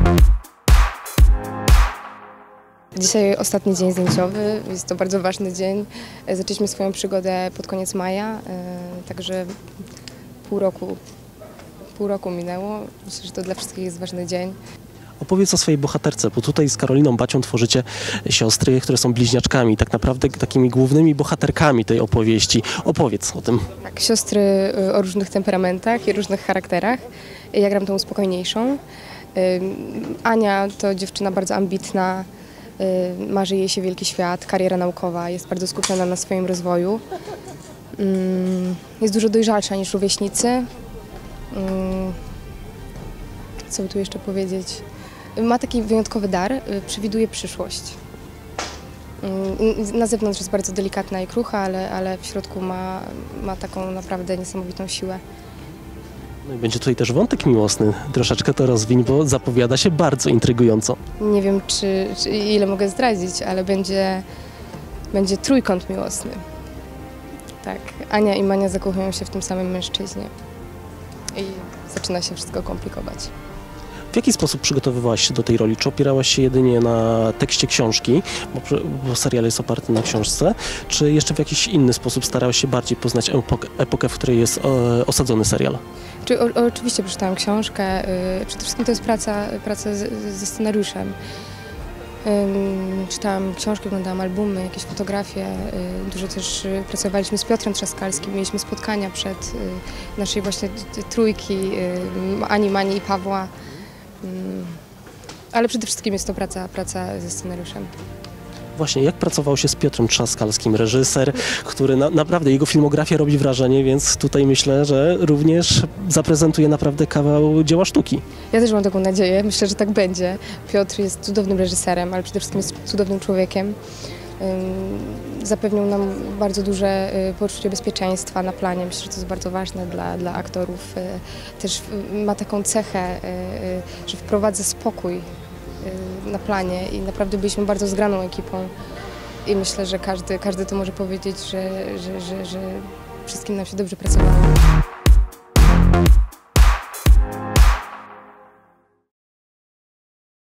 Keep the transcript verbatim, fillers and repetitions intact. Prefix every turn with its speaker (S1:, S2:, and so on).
S1: Dzisiaj ostatni dzień zdjęciowy, jest to bardzo ważny dzień. Zaczęliśmy swoją przygodę pod koniec maja, także pół roku, pół roku minęło. Myślę, że to dla wszystkich jest ważny dzień.
S2: Opowiedz o swojej bohaterce, bo tutaj z Karoliną Bacią tworzycie siostry, które są bliźniaczkami, tak naprawdę takimi głównymi bohaterkami tej opowieści. Opowiedz o tym.
S1: Tak, siostry o różnych temperamentach i różnych charakterach. Ja gram tą spokojniejszą. Ania to dziewczyna bardzo ambitna, marzy jej się wielki świat, kariera naukowa, jest bardzo skupiona na swoim rozwoju. Jest dużo dojrzalsza niż rówieśnicy. Co by tu jeszcze powiedzieć? Ma taki wyjątkowy dar, przewiduje przyszłość. Na zewnątrz jest bardzo delikatna i krucha, ale, ale w środku ma, ma taką naprawdę niesamowitą siłę.
S2: No i będzie tutaj też wątek miłosny. Troszeczkę to rozwiń, bo zapowiada się bardzo intrygująco.
S1: Nie wiem, czy, czy ile mogę zdradzić, ale będzie, będzie trójkąt miłosny. Tak, Ania i Mania zakochują się w tym samym mężczyźnie. I zaczyna się wszystko komplikować.
S2: W jaki sposób przygotowywałaś się do tej roli? Czy opierałaś się jedynie na tekście książki, bo, bo serial jest oparty na książce, czy jeszcze w jakiś inny sposób starałaś się bardziej poznać epokę, epokę w której jest e, osadzony serial?
S1: Czy, o, oczywiście przeczytałam książkę. Y, przede wszystkim to jest praca, praca z, ze scenariuszem. Y, czytałam książki, oglądałam albumy, jakieś fotografie. Y, dużo też y, pracowaliśmy z Piotrem Trzaskalskim. Mieliśmy spotkania przed y, naszej właśnie trójki, y, Ani, Mani i Pawła. Ale przede wszystkim jest to praca, praca ze scenariuszem.
S2: Właśnie, jak pracował się z Piotrem Trzaskalskim, reżyser, który na, naprawdę, jego filmografia robi wrażenie, więc tutaj myślę, że również zaprezentuje naprawdę kawał dzieła sztuki.
S1: Ja też mam taką nadzieję, myślę, że tak będzie. Piotr jest cudownym reżyserem, ale przede wszystkim jest cudownym człowiekiem. Zapewnił nam bardzo duże poczucie bezpieczeństwa na planie. Myślę, że to jest bardzo ważne dla, dla aktorów. Też ma taką cechę, że wprowadza spokój na planie i naprawdę byliśmy bardzo zgraną ekipą. I myślę, że każdy, każdy to może powiedzieć, że, że, że, że wszystkim nam się dobrze pracowało.